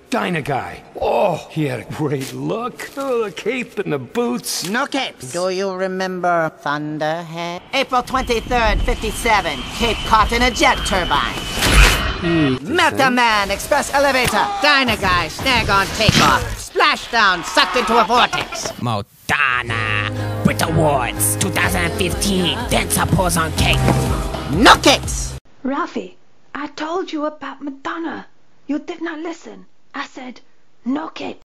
Dyna guy. Oh, he had a great look. Oh, the cape and the boots. No capes. Do you remember Thunderhead? April 23rd, 57. Cape caught in a jet turbine. Meta Man Express Elevator. Dyna guy snag on takeoff. Splashdown sucked into a vortex. Madonna. Brit Awards 2015. Dancer pose on cape. No capes. Ralphie, I told you about Madonna. You did not listen. I said, no cape.